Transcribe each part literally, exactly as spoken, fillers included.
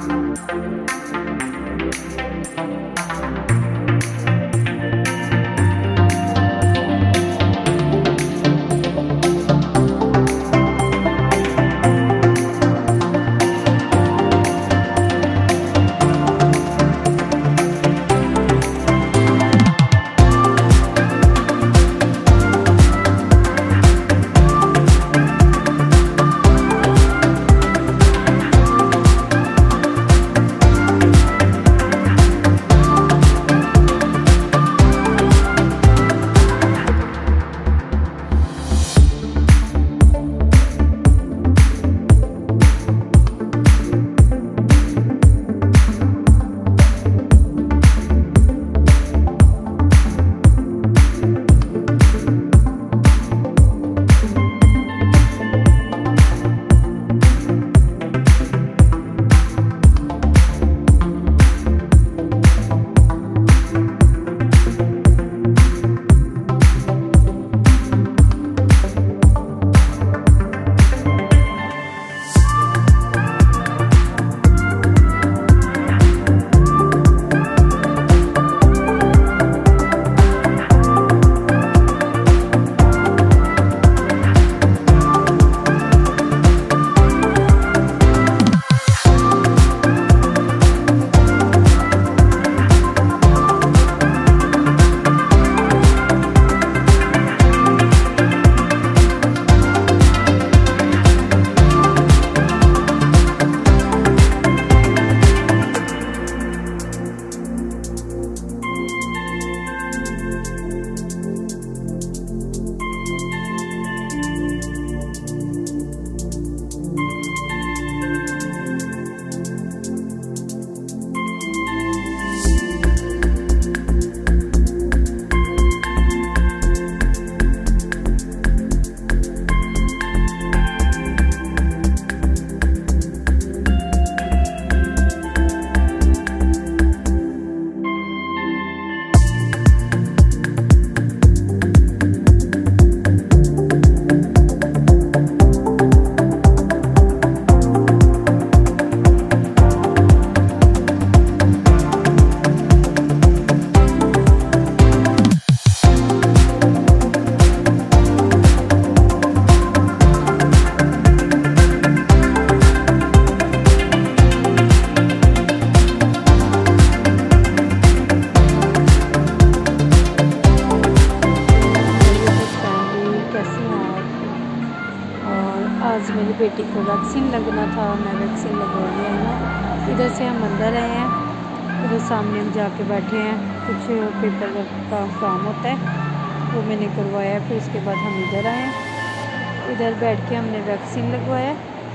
आज मेरी बेटी को वैक्सीन लगना था, मैं वैक्सीन लगवाने आई हूँ। इधर से हम अंदर आए हैं, उधर सामने हम जाके बैठे हैं, कुछ पेपर वर्क का काम होता है वो मैंने करवाया है। फिर उसके बाद हम इधर आए हैं, इधर बैठ के हमने वैक्सीन लगवाया।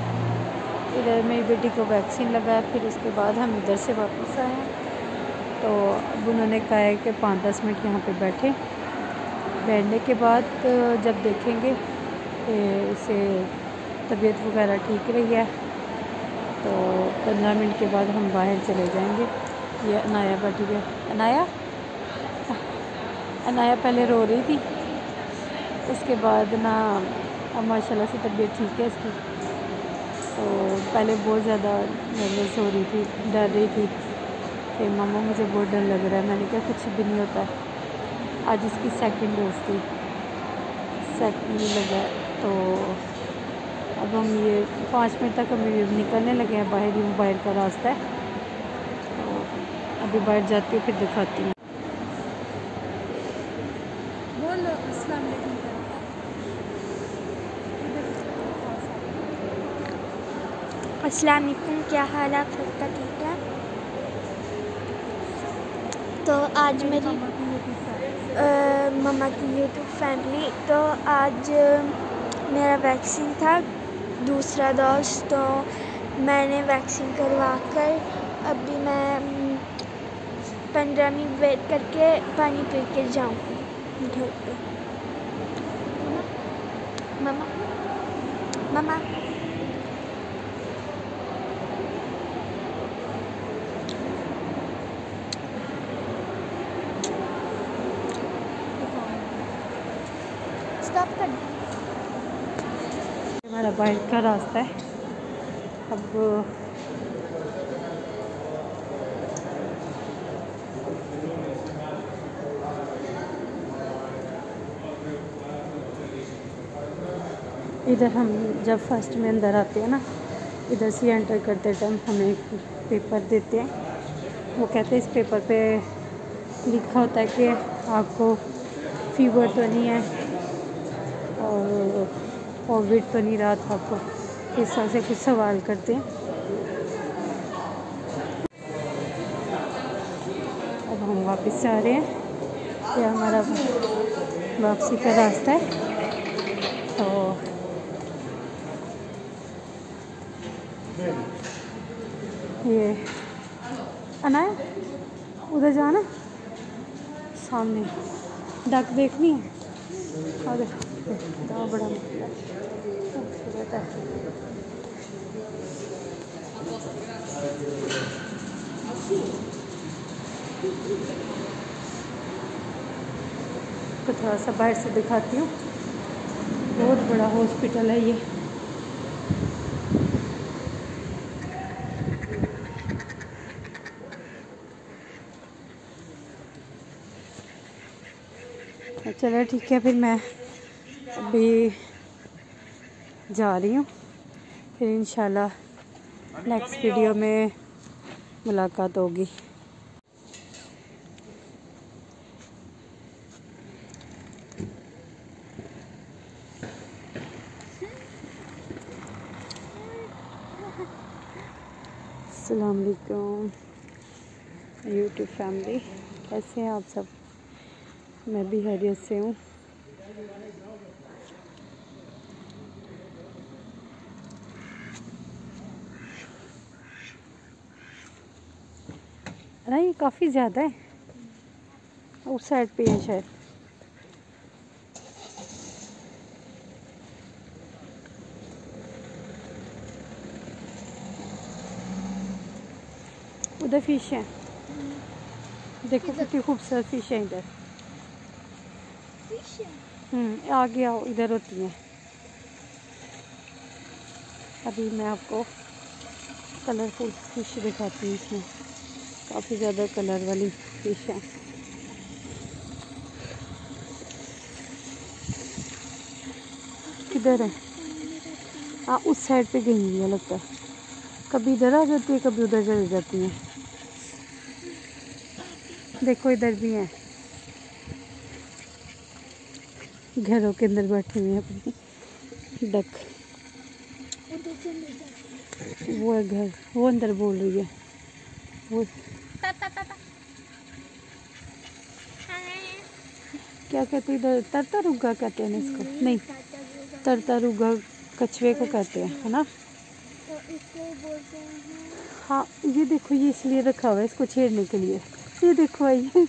इधर मेरी बेटी को वैक्सीन लगाया, फिर उसके बाद हम इधर से वापस आए हैं। तो अब उन्होंने कहा है कि पाँच दस मिनट यहाँ पे बैठे, बैठने के बाद जब देखेंगे कि इसे तबीयत वगैरह ठीक रही है तो पंद्रह मिनट के बाद हम बाहर चले जाएंगे। ये अनाया बैठी है, अनाया अनाया पहले रो रही थी, उसके बाद ना अब माशाल्लाह से तबीयत ठीक है इसकी। तो पहले बहुत ज़्यादा नर्वस हो रही थी, डर रही थी कि मम्मा मुझे बहुत डर लग रहा है। मैंने कहा कुछ भी नहीं होता। आज इसकी सेकंड डोज थी, सेकंड लगा। तो अब हम ये पाँच मिनट तक हम ये निकलने लगे हैं बाहर, ही बाहर का रास्ता है। तो अभी बाहर जाती हूँ, फिर दिखाती हूँ। बोलो अस्सलाम वालेकुम। अस्सलाम वालेकुम, क्या हाल है आप सबका? ठीक है। तो आज मेरी मम्मा की यूट्यूब फैमिली, तो आज मेरा वैक्सीन था दूसरा डोज, तो मैंने वैक्सीन करवा कर अभी मैं पंद्रह मिनट वेट करके पानी पी के जाऊँगी घर पे। मम्मा मम्मा स्टॉप कर। हमारा बाइक का रास्ता है। अब इधर हम जब फर्स्ट में अंदर आते हैं ना, इधर से एंटर करते टाइम हमें एक पेपर देते हैं। वो कहते हैं इस पेपर पे लिखा होता है कि आपको फीवर तो नहीं है और कोविड तो नहीं रहा था आपको, इस तरह से कुछ सवाल करते हैं। अब हम वापस जा रहे हैं, यह हमारा वापसी का रास्ता है। तो ये अनाया उधर जाना, सामने डक देखनी है। और इतना बड़ा खूबसूरत है। तो थोड़ा सा बाहर से दिखाती हूँ। बहुत बड़ा हॉस्पिटल है ये। चलो ठीक है, फिर मैं अभी जा रही हूँ, फिर इंशाल्लाह नेक्स्ट वीडियो में मुलाकात होगी। अस्सलाम वालेकुम यूट्यूब फैमिली, कैसे हैं आप सब? मैं भी खैरियत से हूँ। अरे ये काफ़ी ज़्यादा है, उस साइड पे है शायद। उधर फिश है, देखो कितनी खूबसूरत फिश है इधर। हम्म आगे आओ, इधर होती हैं। अभी मैं आपको कलरफुल फिश दिखाती हूँ। इसमें काफ़ी ज़्यादा कलर वाली फिश है। किधर है? हाँ उस साइड पे गई हुई है लगता है, कभी इधर आ जाती है कभी उधर चली जाती है। देखो इधर भी है, घरों के अंदर बैठी हुई है अपनी डक। वो है घर, वो अंदर बोल रही है। वो क्या कहते हैं इधर? तरतारुगा कहते हैं इसको? नहीं, तरतारुगा कछुए को कहते हैं, है ना? तो इसको बोलते हैं। हाँ ये देखो, ये इसलिए रखा हुआ है इसको छेड़ने के लिए। ये देखो ये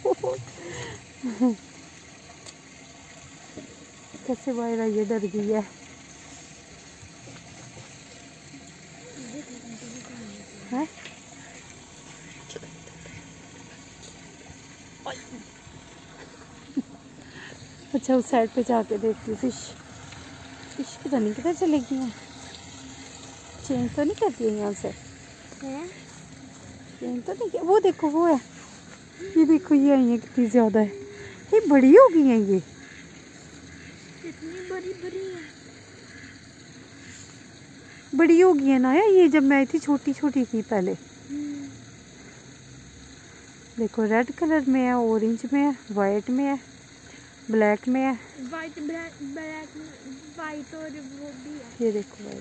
कैसे बाहर आई है, डर गई है। है? अच्छा उस साइड पे जाके देखती हूँ। फिश फिश पता नहीं किधर चलेगी है। चेंज तो नहीं करती है यहाँ से? चेंज तो नहीं किया। वो देखो वो है, ये देखो ये आई है, कितनी ज़्यादा है। ये बड़ी हो गई है, ये कितनी बड़ी बड़ी है। बड़ी हो गई है ना यार। ये जब मैं आई थी छोटी छोटी थी पहले। देखो रेड कलर में है, ऑरेंज में है, वाइट में है, ब्लैक में है। वाइट ब्लैक ब्लैक वाइट और वो भी है। ये देखो वाइट।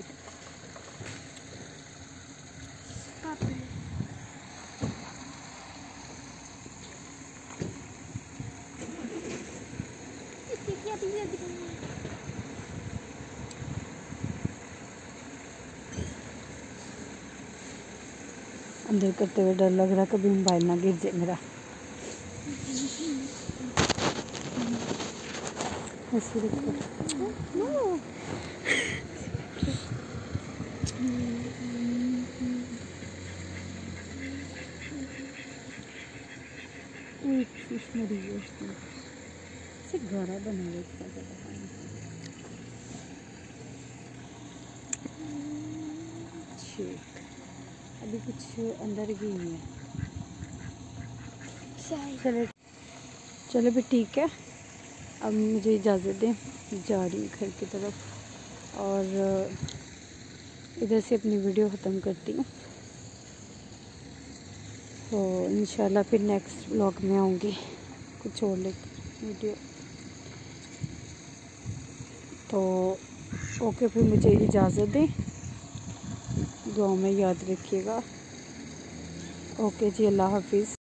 अंदर करते हुए डर लग रहा, कभी मोबाइल ना गिर जाए मेरा। ऐसे देखो एक फिश मरी है उसमें से घड़ा बना हुआ इसका ज़्यादा। अभी कुछ अंदर गई है। चले चलो भी ठीक है, अब मुझे इजाज़त दें, जा रही हूँ घर की तरफ। और इधर से अपनी वीडियो ख़त्म करती हूँ। तो इंशाल्लाह फिर नेक्स्ट व्लॉग में आऊँगी कुछ और लेकर वीडियो। तो ओके, फिर मुझे इजाज़त दें, दुआ में याद रखिएगा। ओके जी, अल्लाह हाफिज़।